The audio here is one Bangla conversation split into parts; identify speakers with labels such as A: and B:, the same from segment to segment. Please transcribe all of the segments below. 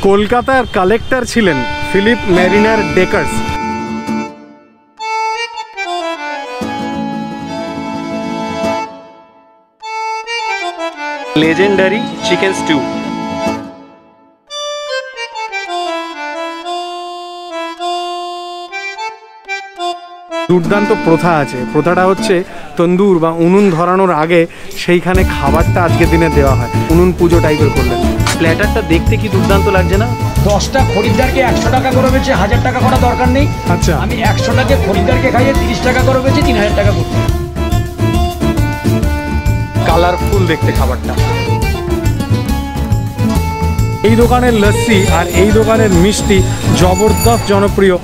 A: কলকাতার কালেক্টর ছিলেন Philip Milner Dacres. Legendary chicken stew. দুর্দান্ত প্রথা আছে। প্রথাটা হচ্ছে তন্দুর বা উনুন ধরানোর আগে সেইখানে খাবারটা আজকের দিনে দেওয়া হয়। উনুন পুজো টাইপের করলেন। প্ল্যাটারটা দেখতে কি দুর্দান্ত লাগছে না?
B: 10টা খরিদ্দারকে 100 টাকা করে বেচে 1000 টাকা করা দরকার নেই।
A: আচ্ছা,
B: আমি 100 টাকা খরিদ্দারকে খাইয়ে 30 টাকা করে বেচে 3000 টাকা করতে।
A: কালারফুল দেখতে খাবারটা। এই দোকানের লস্যি আর এই দোকানের মিষ্টি জবরদস্ত জনপ্রিয়।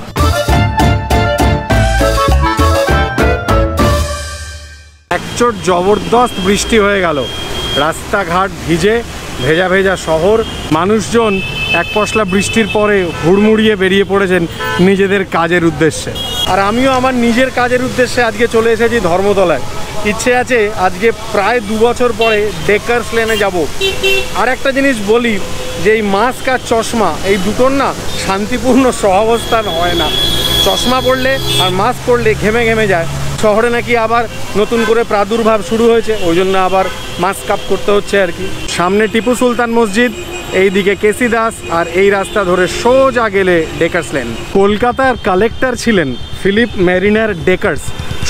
A: একচোট জবরদস্ত বৃষ্টি হয়ে গেল, রাস্তাঘাট ভিজে, ভেজা ভেজা শহর। মানুষজন এক পশলা বৃষ্টির পরে হুড়মুড়িয়ে বেরিয়ে পড়েছেন নিজেদের কাজের উদ্দেশ্যে। আর আমিও আমার নিজের কাজের উদ্দেশ্যে আজকে চলে এসেছি ধর্মতলায়। ইচ্ছে আছে আজকে প্রায় 2 বছর পরে ডেকার্স লেনে যাব। আর একটা জিনিস বলি যে এই মাস্ক আর চশমা এই দুটোর না শান্তিপূর্ণ সহাবস্থান হয় না। চশমা পরলে আর মাস্ক পরলে ঘেমে ঘেমে যায়। শহরে নাকি আবার নতুন করে প্রাদুর্ভাব শুরু হয়েছে, ওই জন্য আবার মাস্ক আপ করতে হচ্ছে আর কি। সামনে টিপু সুলতান মসজিদ, এইদিকে কেসি দাস, আর এই রাস্তা ধরে সোজা গেলে ডেকার্স লেন। কলকাতার কালেক্টর ছিলেন ফিলিপ মেরিনার ডেকার্স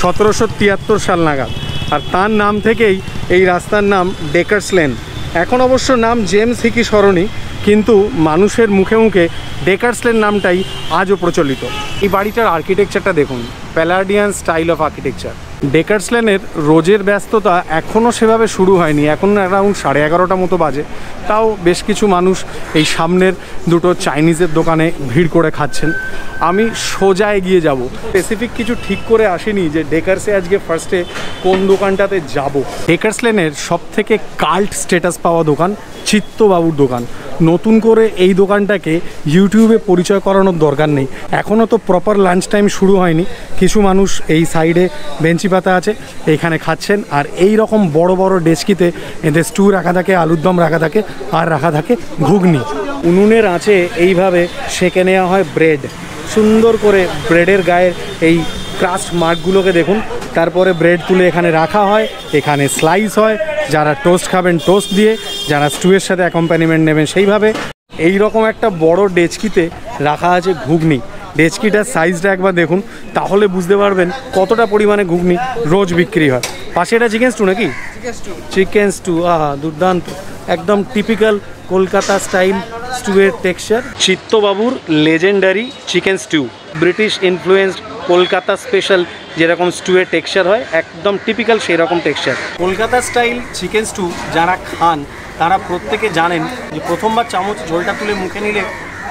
A: 1773 সাল নাগাদ। আর তার নাম থেকেই এই রাস্তার নাম ডেকার্স লেন। এখন অবশ্য নাম জেমস হিকি সরণি, কিন্তু মানুষের মুখে মুখে ডেকার্স লেন নামটাই আজও প্রচলিত। এই বাড়িটার আর্কিটেকচারটা দেখুন, Palladian style of architecture. Dacres লেনের রোজের ব্যস্ততা এখনও সেভাবে শুরু হয়নি, এখন অ্যারাউন্ড 11:30 মতো বাজে। তাও বেশ কিছু মানুষ এই সামনের দুটো চাইনিজের দোকানে ভিড় করে খাচ্ছেন। আমি সোজা এগিয়ে যাব। স্পেসিফিক কিছু ঠিক করে আসিনি যে ডেকার্সে আজকে ফার্স্টে কোন দোকানটাতে যাব। ডেকার্স লেনের সবথেকে কাল্ট স্ট্যাটাস পাওয়া দোকান চিত্তবাবুর দোকান। নতুন করে এই দোকানটাকে ইউটিউবে পরিচয় করানোর দরকার নেই। এখনও তো প্রপার লাঞ্চ টাইম শুরু হয়নি। কিছু মানুষ এই সাইডে বেঞ্চি পাতা আছে, এখানে খাচ্ছেন। আর এই রকম বড় বড় ডেস্কিতে এদের স্টু রাখা থাকে, আলুর দম রাখা থাকে, আর রাখা থাকে ঘুগনি। উনুনের আঁচে এইভাবে সেঁকে নেওয়া হয় ব্রেড। সুন্দর করে ব্রেডের গায়ের এই ক্রাস্ট মার্কগুলোকে দেখুন। তারপরে ব্রেড তুলে এখানে রাখা হয়, এখানে স্লাইস হয়। যারা টোস্ট খাবেন টোস্ট দিয়ে, যারা স্টুয়ের সাথে অ্যাকম্পানিমেন্ট নেবেন সেইভাবে। এই রকম একটা বড় ডেচকিতে রাখা আছে ঘুগনি। ডেচকিটার সাইজটা একবার দেখুন, তাহলে বুঝতে পারবেন কতটা পরিমাণে ঘুগনি রোজ বিক্রি হয়। পাশে এটা চিকেন স্টু নাকি? চিকেন স্টু, আহা দুর্দান্ত, একদম টিপিক্যাল কলকাতা স্টাইল স্টুয়ের টেক্সচার। চিত্তবাবুর legendary chicken stew, British influenced Kolkata special যেরকম স্টুয়ের টেক্সচার হয়, একদম টিপিক্যাল সেই রকম texture. Kolkata style chicken stew যারা খান তারা প্রত্যেকে জানেন যে প্রথমবার চামচ ঝোলটা তুলে মুখে নিলে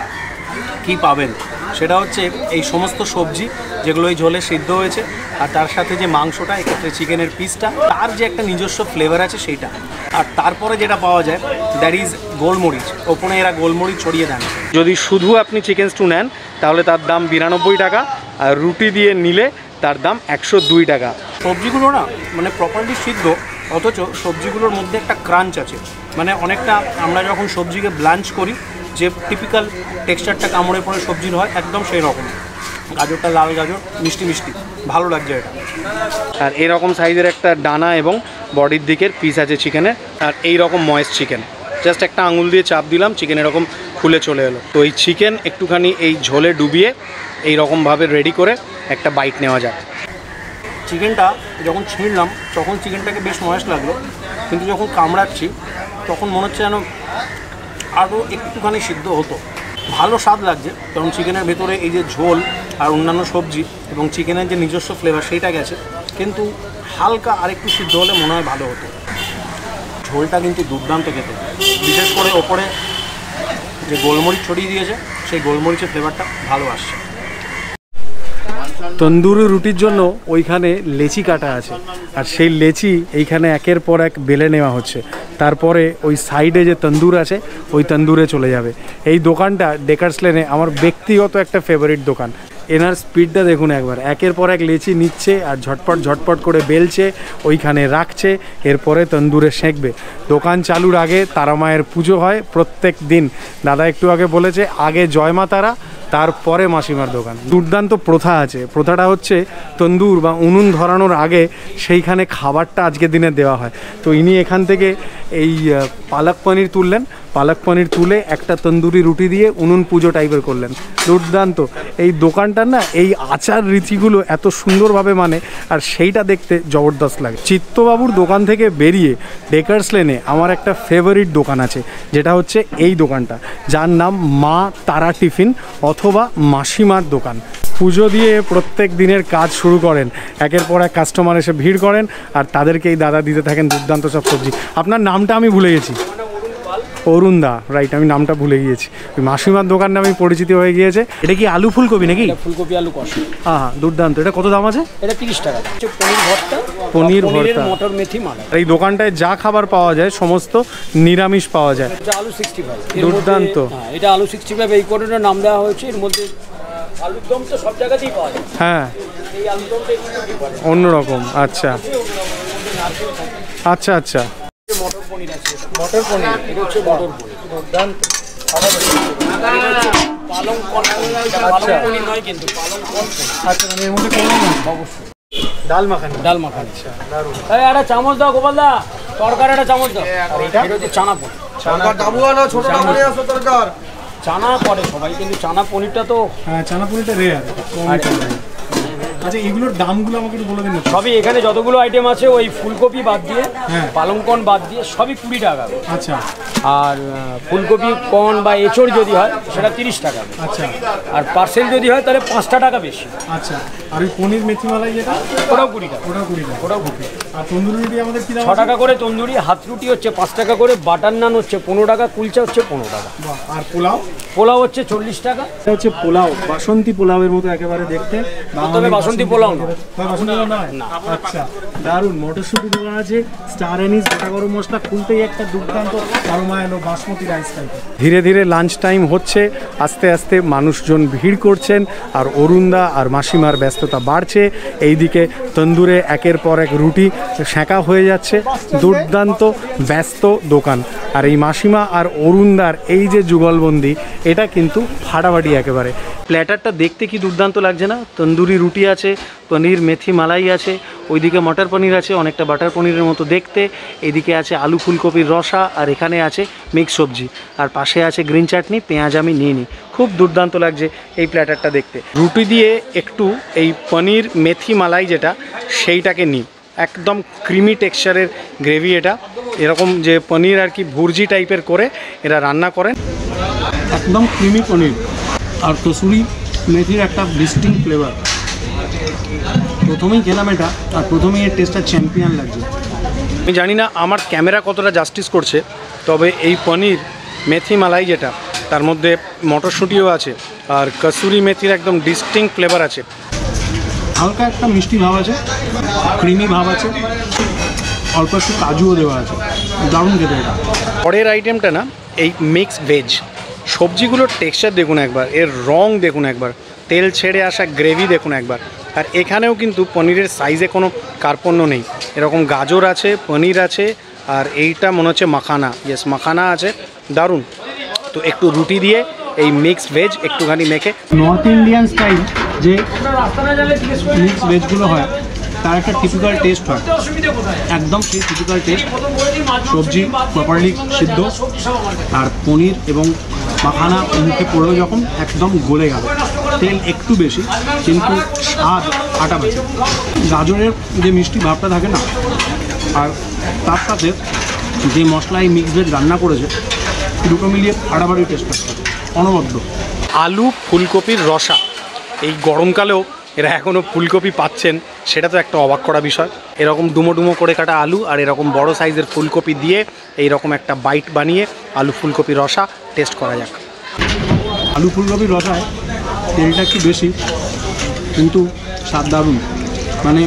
A: কি পাবেন। সেটা হচ্ছে এই সমস্ত সবজি যেগুলো এই ঝোলে সিদ্ধ হয়েছে, আর তার সাথে যে মাংসটা, এক্ষেত্রে চিকেনের পিসটা, তার যে একটা নিজস্ব ফ্লেভার আছে সেইটা। আর তারপরে যেটা পাওয়া যায় দ্যাট ইজ গোলমরিচ। ওপরে এরা গোলমরিচ ছড়িয়ে দেন। যদি শুধু আপনি চিকেন স্টু নেন তাহলে তার দাম 92 টাকা, আর রুটি দিয়ে নিলে তার দাম 102 টাকা। সবজিগুলো না মানে প্রপারলি সিদ্ধ, অথচ সবজিগুলোর মধ্যে একটা ক্রাঞ্চ আছে। মানে অনেকটা আমরা যখন সবজিকে ব্লাঞ্চ করি যে টিপিক্যাল টেক্সচারটা কামড়ে পড়ে সবজির হয়, একদম সেই রকম। গাজরটা লাল গাজর, মিষ্টি মিষ্টি, ভালো লাগছে এটা। আর এরকম সাইজের একটা ডানা এবং বডির দিকের পিস আছে চিকেনের। আর এই রকম ময়েস্ট চিকেন, জাস্ট একটা আঙুল দিয়ে চাপ দিলাম, চিকেন এরকম ফুলে চলে এলো। তো এই চিকেন একটুখানি এই ঝোলে ডুবিয়ে এই রকমভাবে রেডি করে একটা বাইট নেওয়া যাক। চিকেনটা যখন ছিঁড়লাম তখন চিকেনটাকে বেশ ময়েস্ট লাগলো, কিন্তু যখন কামড়াচ্ছি তখন মনে হচ্ছে যেন আরও একটুখানি সিদ্ধ হতো। ভালো স্বাদ লাগছে, কারণ চিকেনের ভেতরে এই যে ঝোল আর অন্যান্য সবজি এবং চিকেনের যে নিজস্ব ফ্লেভার সেইটা গেছে, কিন্তু হালকা আরেকটু সিদ্ধ হলে মনে হয় ভালো হতো। ঝোলটা কিন্তু দুর্দান্ত খেতে, বিশেষ করে ওপরে যে গোলমরিচ ছড়িয়ে দিয়েছে সেই গোলমরিচের ফ্লেভারটা ভালো আসছে। তন্দুরি রুটির জন্য ওইখানে লেচি কাটা আছে, আর সেই লেচি এইখানে একের পর এক বেলে নেওয়া হচ্ছে। তারপরে ওই সাইডে যে তন্দুর আছে ওই তন্দুরে চলে যাবে। এই দোকানটা ডেকার্স লেনে আমার ব্যক্তিগত একটা ফেভারিট দোকান। এনার স্পিডটা দেখুন একবার, একের পর এক লেচি নিচ্ছে আর ঝটপট ঝটপট করে বেলছে, ওইখানে রাখছে, এরপরে তন্দুরে সেঁকবে। দোকান চালুর আগে তারা মায়ের পুজো হয় প্রত্যেক দিন। দাদা একটু আগে বলেছে আগে জয় মা তারা, তারপরে মাসিমার দোকান। দুর্দান্ত প্রথা আছে, প্রথাটা হচ্ছে তন্দুর বা উনুন ধরানোর আগে সেইখানে খাবারটা আজকের দিনে দেওয়া হয়। তো ইনি এখান থেকে এই পালক পনির তুললেন, পালক পনির তুলে একটা তন্দুরি রুটি দিয়ে উনুন পুজো টাইপের করলেন। দুর্দান্ত এই দোকানটার না এই আচার রীতিগুলো এত সুন্দরভাবে মানে, আর সেইটা দেখতে জবরদস্ত লাগে। চিত্তবাবুর দোকান থেকে বেরিয়ে ডেকার্স লেনে আমার একটা ফেভারিট দোকান আছে, যেটা হচ্ছে এই দোকানটা, যার নাম মা তারা টিফিন অথবা মাসিমার দোকান। পুজো দিয়ে প্রত্যেক দিনের কাজ শুরু করেন, একের পর এক কাস্টমার এসে ভিড় করেন আর তাদেরকে এই দাদা দিতে থাকেন দুর্দান্ত সব সবজি। আপনার নামটা আমি ভুলে গেছি। অরুণ দা, রাইট, আমি নামটা ভুলে গিয়েছি। ওই মাসিমার দোকান নামে পরিচিতি হয়ে গিয়েছে। এটা কি আলু ফুলকপি নাকি?
B: ফুলকপি আলু কষা।
A: হ্যাঁ হ্যাঁ, দুর্দান্ত। এটা কত দাম আছে?
B: এটা 30 টাকা। পনির ভর্তা,
A: পনির ভর্তা,
B: মটর মেথি মালাই।
A: এই দোকানটায় যা খাবার পাওয়া যায় সমস্ত নিরামিষ পাওয়া যায়।
B: এটা আলু 65।
A: দুর্দান্ত।
B: এটা আলু 65 এই কোডের নাম দেওয়া হয়েছে। এর মধ্যে আলুর দম তো সব জায়গাতেই পাওয়া যায়।
A: হ্যাঁ,
B: এই আলুর দমটা
A: অন্যরকম। আচ্ছা আচ্ছা আচ্ছা,
B: মটর পনির আছে। মটর পনির, এটা হচ্ছে মটর পনির। দুর্দান্ত। পালং কল পনির নয় কিন্তু, পালং কল।
A: আচ্ছা, মানে এর মধ্যে কোনো না?
B: অবশ্যই।
A: ডাল মাখানি।
B: ডাল মাখানি। এই একটা চামচ দাও গোপাল দা, তরকার একটা চামচ দাও। আর এটা হচ্ছে চানা পনির।
C: চানা ডাবুয়া না ছোট ডাবুয়া আছে তরকার।
B: চানা করে সবাই, কিন্তু চানা পনিরটা তো
A: হ্যাঁ, চানা পনিরটা রেয়ার। আচ্ছা, এগুলোর দামগুলো আমাকে একটু বলে দিন।
B: সবই এখানে যতগুলো আইটেম আছে ওই ফুলকপি বাদ দিয়ে, পালং কর্ন বাদ দিয়ে সবই 20 টাকা।
A: আচ্ছা।
B: আর ফুলকপি কর্ন বা এঁচড় যদি হয় সেটা 30 টাকা।
A: আচ্ছা।
B: আর পার্সেল যদি হয় তাহলে 5 টাকা বেশি।
A: আচ্ছা। আর ওই পনির মেথি মালাই যেটা,
B: ওটাও 20 টাকা।
A: ওটাও 20 টাকা।
B: ওটাও 20 টাকা।
A: আর তন্দুরি রুটি আমাদের কি দাম?
B: 6 টাকা করে তন্দুরি, হাত রুটি হচ্ছে 5 টাকা করে, বাটার নান হচ্ছে 15 টাকা, কুলচা হচ্ছে 15 টাকা।
A: আর পোলাও?
B: পোলাও হচ্ছে 40 টাকা।
A: এটা হচ্ছে পোলাও, বাসন্তী পোলাওয়ের মতো একেবারে দেখতে।
B: তবে বাসন্তী পোলাও না।
A: বাসন্তী পোলাও নয়? আচ্ছা, দারুণ। মটরশুঁটি দেওয়া আছে, স্টার এনিস, গোটা গরম মশলা, খুলতেই একটা দুর্দান্ত আরোমা এলো বাসমতি রাইস টাইপের। ধীরে ধীরে লাঞ্চ টাইম হচ্ছে, আস্তে আস্তে মানুষজন ভিড় করছেন আর অরুণদা আর মাসিমার ব্যস্ততা বাড়ছে। এইদিকে তন্দুরে একের পর এক রুটি সেঁকা হয়ে যাচ্ছে। দুর্দান্ত ব্যস্ত দোকান। আর এই মাসিমা আর অরুণদার এই যে যুগলবন্দি, এটা কিন্তু ফাটাফাটি একেবারে। প্ল্যাটারটা দেখতে কি দুর্দান্ত লাগছে না? তন্দুরি রুটি আছে, পনির মেথি মালাই আছে, ওইদিকে মটর পনির আছে, অনেকটা বাটার পনিরের মতো দেখতে, এদিকে আছে আলু ফুলকপির রসা, আর এখানে আছে মিক্স সবজি, আর পাশে আছে গ্রিন চাটনি, পেঁয়াজ আমি নিয়ে নিই। খুব দুর্দান্ত লাগছে এই প্ল্যাটারটা দেখতে। রুটি দিয়ে একটু এই পনির মেথি মালাই যেটা, সেইটাকে নিই। একদম ক্রিমি টেক্সচারের গ্রেভি এটা, এরকম যে পনির আর কি ভুর্জি টাইপের করে এরা রান্না করেন। একদম ক্রিমি পনির আর কসুরি মেথির একটা ডিস্টিংক্ট ফ্লেভার। প্রথমেই খেলাম এটা, আর প্রথমেই এর টেস্টটা চ্যাম্পিয়ন লাগছে। আমি জানি না আমার ক্যামেরা কতটা জাস্টিস করছে, তবে এই পনির মেথি মালাই যেটা, তার মধ্যে মটরশুঁটিও আছে আর কসুরি মেথির একদম ডিস্টিংক্ট ফ্লেভার আছে। হালকা একটা মিষ্টি ভাব আছে, ক্রিমি ভাব আছে, অল্প একটু কাজুও দেওয়া আছে। দারুণ খেতে এটা। পরের আইটেমটা না এই মিক্স ভেজ। সবজিগুলোর টেক্সচার দেখুন একবার, এর রং দেখুন একবার, তেল ছেড়ে আসা গ্রেভি দেখুন একবার। আর এখানেও কিন্তু পনিরের সাইজে কোনো কার্পণ্য নেই। এরকম গাজর আছে, পনির আছে, আর এইটা মনে হচ্ছে মাখানা। ইয়েস, মাখানা আছে। দারুণ। তো একটু রুটি দিয়ে এই মিক্স ভেজ একটুখানি মেখে, নর্থ ইন্ডিয়ান স্টাইল যে মিক্স ভেজগুলো হয় তার একটা টিপিক্যাল টেস্ট হয়, একদম সেই টিপিক্যাল টেস্ট। সবজি প্রপারলি সিদ্ধ, আর পনির এবং মাখানা মুখে পড়েও যখন একদম গলে গেল। তেল একটু বেশি, কিন্তু স্বাদ ফাটাফাটি। গাজরের যে মিষ্টি ভাবটা থাকে না, আর তার সাথে যে মশলা এই মিক্স ভেজ রান্না করেছে, দুটো মিলিয়ে ফাটাফাটি টেস্ট আসছে, অনবদ্য। আলু ফুলকপির রসা, এই গরমকালেও এরা এখনও ফুলকপি পাচ্ছেন, সেটা তো একটা অবাক করা বিষয়। এরকম ডুমো ডুমো করে কাটা আলু আর এরকম বড় সাইজের ফুলকপি দিয়ে এইরকম একটা বাইট বানিয়ে আলু ফুলকপি রসা টেস্ট করা যাক। আলু ফুলকপির রসায় তেলটা একটু বেশি, কিন্তু স্বাদ দারুণ। মানে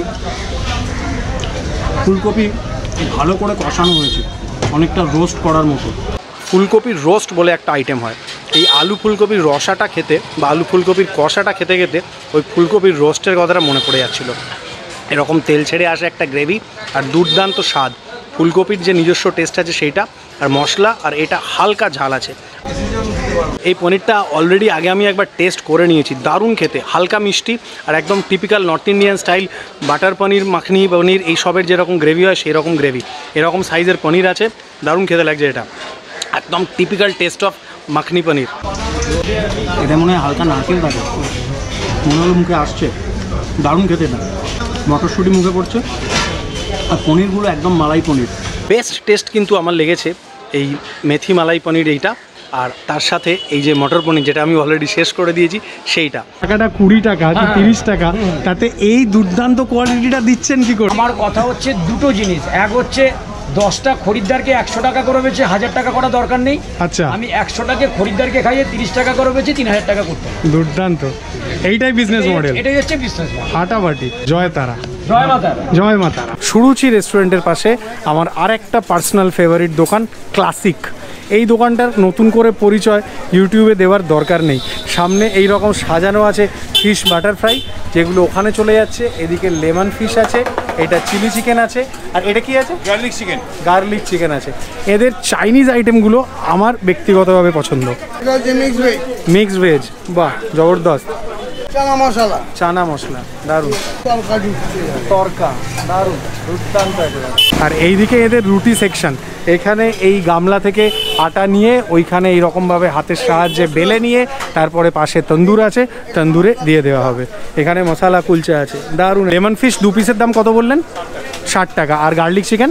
A: ফুলকপি ভালো করে কষানো হয়েছে, অনেকটা রোস্ট করার মতো। ফুলকপির রোস্ট বলে একটা আইটেম হয়, এই এই আলু ফুলকপির রসাটা খেতে বা আলু ফুলকপির কষাটা খেতে খেতে ওই ফুলকপির রোস্টের কথাটা মনে পড়ে যাচ্ছিল। এরকম তেল ছেড়ে আসে একটা গ্রেভি আর দুর্দান্ত স্বাদ, ফুলকপির যে নিজস্ব টেস্ট আছে সেইটা, আর মশলা, আর এটা হালকা ঝাল আছে। এই পনিরটা অলরেডি আগে আমি একবার টেস্ট করে নিয়েছি, দারুণ খেতে, হালকা মিষ্টি আর একদম typical north Indian style butter paneer, makhani paneer এই সবের যেরকম গ্রেভি হয় সেই রকম গ্রেভি, এরকম সাইজের পনির আছে, দারুণ খেতে লাগছে। এটা একদম typical taste of makhani paneer. এটা মনে হয় হালকা নারকেল থাকে, মনে হলো মুখে আসছে, দারুণ খেতে। না মটরশুঁটি মুখে পড়ছে আর পনিরগুলো একদম মালাই পনির। বেস্ট টেস্ট কিন্তু আমার লেগেছে এই মেথি মালাই পনির এইটা, আর তার সাথে এই যে মটর পনির যেটা আমি অলরেডি শেষ করে দিয়েছি সেইটা। টাকাটা 20 টাকা কি 30 টাকা, তাতে এই দুর্দান্ত কোয়ালিটিটা দিচ্ছেন কি করে?
B: আমার কথা হচ্ছে দুটো জিনিস, এক হচ্ছে 10টা খরিদ্দারকে 100 টাকা করে বেচে 1000 টাকা করা দরকার নেই।
A: আচ্ছা,
B: আমি 100 টাকা খরিদ্দারকে খাইয়ে 30 টাকা করে বেচে 3000 টাকা করতে।
A: দুর্দান্ত, এইটাই বিজনেস মডেল,
B: এটাই হচ্ছে বিজনেস মডেল।
A: ফাটাফাটি। জয় তারা,
B: জয় মাতা,
A: জয় মা তারা। সুরুচি রেস্টুরেন্টের পাশে আমার আরেকটা পার্সোনাল ফেভারিট দোকান ক্লাসিক। এই দোকানটার নতুন করে পরিচয় ইউটিউবে দেওয়ার দরকার নেই। সামনে এই রকম সাজানো আছে ফিশ বাটার ফ্রাই, যেগুলো ওখানে চলে যাচ্ছে। এদিকে লেমন ফিশ আছে, এটা চিলি চিকেন আছে, আর এটা কি আছে?
C: Garlic chicken.
A: গার্লিক চিকেন আছে। এদের চাইনিজ আইটেমগুলো আমার ব্যক্তিগতভাবে পছন্দ। মিক্সড ভেজ, বাহ জবরদস্ত।
C: চানা মশলা,
A: চানা মশলা দারুণ, তরকা দারুণ, দুর্দান্ত। আর এইদিকে এদের রুটি সেকশন, এখানে এই গামলা থেকে আটা নিয়ে ওইখানে এইরকমভাবে হাতের সাহায্যে বেলে নিয়ে তারপরে পাশে তন্দুর আছে, তন্দুরে দিয়ে দেওয়া হবে। এখানে মশলা কুলচা আছে, দারুণ। লেমন ফিশ 2 পিসের দাম কত বললেন? 60 টাকা। আর গার্লিক চিকেন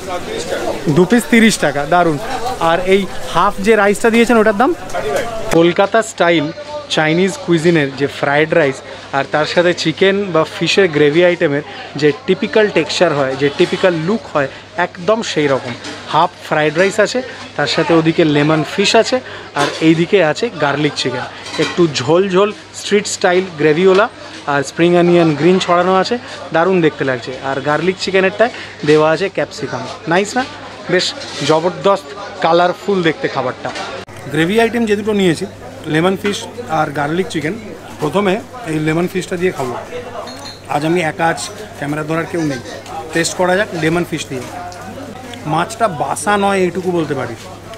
A: 2 পিস 30 টাকা, দারুণ। আর এই হাফ যে রাইসটা দিয়েছেন ওটার দাম? কলকাতা স্টাইল চাইনিজ কুইজিনের যে ফ্রায়েড রাইস আর তার সাথে চিকেন বা ফিশের গ্রেভি আইটেমের যে টিপিক্যাল টেক্সচার হয়, যে টিপিক্যাল লুক হয়, একদম সেই রকম। হাফ ফ্রায়েড রাইস আছে, তার সাথে ওদিকে লেমন ফিশ আছে, আর এইদিকে আছে গার্লিক চিকেন, একটু ঝোল ঝোল স্ট্রিট স্টাইল গ্রেভিওলা, আর স্প্রিং অনিয়ন গ্রিন ছড়ানো আছে, দারুণ দেখতে লাগছে। আর গার্লিক চিকেনেরটায় দেওয়া আছে ক্যাপসিকাম, নাইস না? বেশ জবরদস্ত কালারফুল দেখতে খাবারটা। গ্রেভি আইটেম যে দুটো নিয়েছি, লেমন ফিশ আর গার্লিক চিকেন, প্রথমে এই লেমন ফিশটা দিয়ে খাবো। আজ আমি একা, আজ ক্যামেরা ধরার কেউ নেই, টেস্ট করা যাক লেমন ফিশ দিয়ে। মাছটা বাসা নয় এইটুকু বলতে পারি,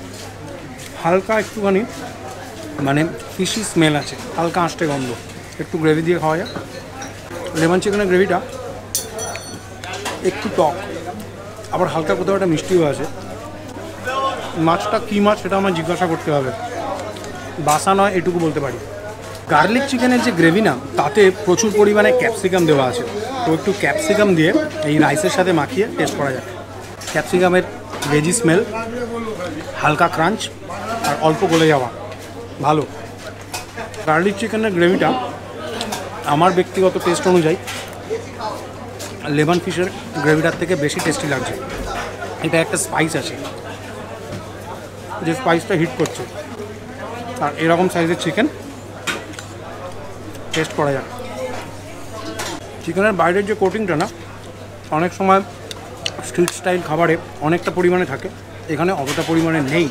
A: হালকা একটুখানি মানে ফিশি স্মেল আছে, হালকা আঁশটে গন্ধ। একটু গ্রেভি দিয়ে খাওয়া যাক। লেমন চিকেনের গ্রেভিটা একটু টক, আবার হালকা কোথাও একটা মিষ্টিও আছে। মাছটা কী মাছ সেটা আমার জিজ্ঞাসা করতে হবে, বাসা নয় এটুকু বলতে পারি। গার্লিক চিকেনের যে গ্রেভি না, তাতে প্রচুর পরিমাণে ক্যাপসিকাম দেওয়া আছে, তো একটু ক্যাপসিকাম দিয়ে এই রাইসের সাথে মাখিয়ে টেস্ট করা যায়। ক্যাপসিকামের ভেজি স্মেল, হালকা ক্রাঞ্চ, আর অল্প গলে যাওয়া, ভালো। গার্লিক চিকেনের গ্রেভিটা আমার ব্যক্তিগত টেস্ট অনুযায়ী লেমন ফিশের গ্রেভিটার থেকে বেশি টেস্টি লাগছে। এটা একটা স্পাইস আছে, যে স্পাইসটা হিট করছে। আর এরকম সাইজের চিকেন টেস্ট করা যায়। চিকেনের বাইরের যে কোটিংটা না, অনেক সময় স্ট্রিট স্টাইল খাবারে অনেকটা পরিমাণে থাকে, এখানে অতটা পরিমাণে নেই।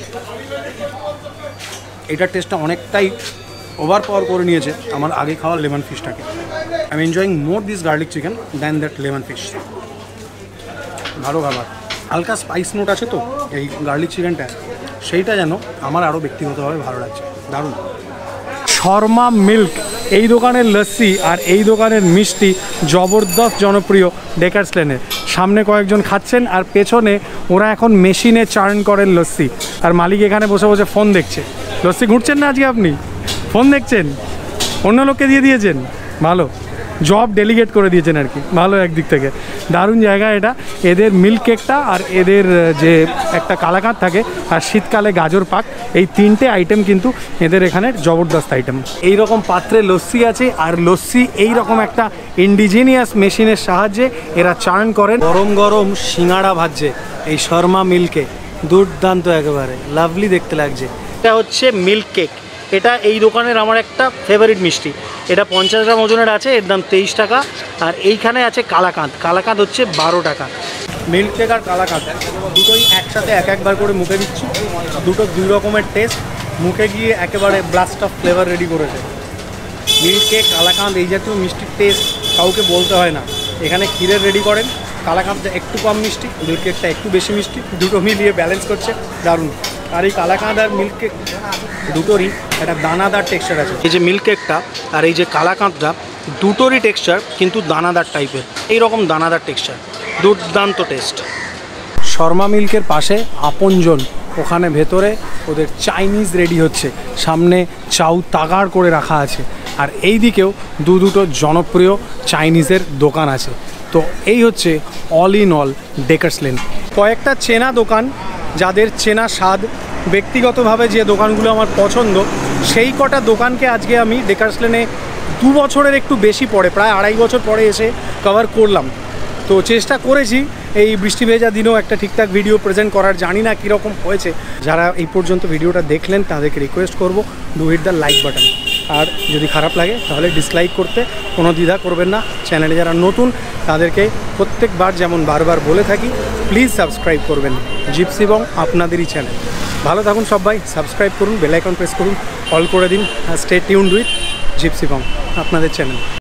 A: এটার টেস্টটা অনেকটাই ওভার পাওয়ার করে নিয়েছে আমার আগে খাওয়া লেমন ফিশটাকে। I am enjoying more this garlic chicken than that lemon fish. ভালো খাবার, হালকা স্পাইস নোট আছে তো এই গার্লিক চিকেনটা, সেইটা যেন আমার আরও ব্যক্তিগতভাবে ভালো লাগছে, দারুণ। শর্মা মিল্ক, এই দোকানের লস্যি আর এই দোকানের মিষ্টি জবরদস্ত জনপ্রিয় ডেকার্স লেনের। সামনে কয়েকজন খাচ্ছেন আর পেছনে ওরা এখন মেশিনে চার্ন করেন লস্যি, আর মালিক এখানে বসে বসে ফোন দেখছে। লস্যি ঘুরছেন না আজকে আপনি? ফোন দেখছেন, অন্য লোককে দিয়ে দিয়েছেন, ভালো জব ডেলিগেট করে দিয়েছেন আর কি, ভালো একদিক থেকে। দারুণ জায়গা এটা। এদের মিল্ক কেকটা আর এদের যে একটা কালাকাঁদ থাকে আর শীতকালে গাজর পাক, এই 3টে আইটেম কিন্তু এদের এখানে জবরদস্ত আইটেম। এই রকম পাত্রে লস্যি আছে, আর লস্যি এই রকম একটা ইন্ডিজিনিয়াস মেশিনের সাহায্যে এরা চার্ন করেন। গরম গরম সিঙ্গাড়া ভাজছে এই শর্মা মিল্কে, দুর্দান্ত একেবারে লাভলি দেখতে লাগছে। এটা হচ্ছে মিল্ক কেক, এটা এই দোকানের আমার একটা ফেভারিট মিষ্টি। এটা 50 গ্রাম ওজনের আছে, এর দাম 23 টাকা। আর এইখানে আছে কালাকাঁদ, কালাকাঁদ হচ্ছে 12 টাকা। মিল্ক কেক আর কালাকাঁদ দুটোই একসাথে একবার করে মুখে দিচ্ছি, দুটো দুই রকমের টেস্ট। মুখে গিয়ে একেবারে ব্লাস্ট অফ ফ্লেভার রেডি করেছে। মিল্ক কেক, কালাকাঁদ এই জাতীয় মিষ্টির টেস্ট কাউকে বলতে হয় না। এখানে ক্ষীরের রেডি করেন, কালাকাঁদটা একটু কম মিষ্টি, মিল্ক কেকটা একটু বেশি মিষ্টি, দুটো মিলিয়ে ব্যালেন্স করছে দারুণ। আর এই কালাকাঁদ আর মিল্ক কেক দুটোরই একটা দানাদার টেক্সচার আছে। এই যে মিল্ক কেকটা আর এই যে কালাকাঁদটা দুটোরই টেক্সচার কিন্তু দানাদার টাইপের, এইরকম দানাদার টেক্সচার, দুর্দান্ত টেস্ট। শর্মা মিল্কের পাশে আপনজন, ওখানে ভেতরে ওদের চাইনিজ রেডি হচ্ছে, সামনে চাউ তাগাড় করে রাখা আছে, আর এই দিকেও দুটো জনপ্রিয় চাইনিজের দোকান আছে। তো এই হচ্ছে all in all Dacres lane. কয়েকটা চেনা দোকান, যাদের চেনা স্বাদ, ব্যক্তিগতভাবে যে দোকানগুলো আমার পছন্দ, সেই কটা দোকানকে আজকে আমি ডেকার্স লেনে 2 বছরের একটু বেশি পরে, প্রায় 2.5 বছর পরে এসে কভার করলাম। তো চেষ্টা করেছি এই বৃষ্টি ভেজা দিনেও একটা ঠিকঠাক ভিডিও প্রেজেন্ট করার। জানি না কীরকম হয়েছে। যারা এই পর্যন্ত ভিডিওটা দেখলেন তাদেরকে রিকোয়েস্ট করব, do hit the like button. আর যদি খারাপ লাগে তাহলে ডিসলাইক করতে কোনো দ্বিধা করবেন না। চ্যানেলে যারা নতুন তাদেরকে প্রত্যেকবার যেমন বারবার বলে থাকি, প্লিজ সাবস্ক্রাইব করবেন। জিপসি বং আপনাদেরই চ্যানেল। ভালো থাকুন সবাই, সাবস্ক্রাইব করুন, বেল আইকন প্রেস করুন, অল করে দিন। Stay tuned with Gypsy Bong, আপনাদের চ্যানেল।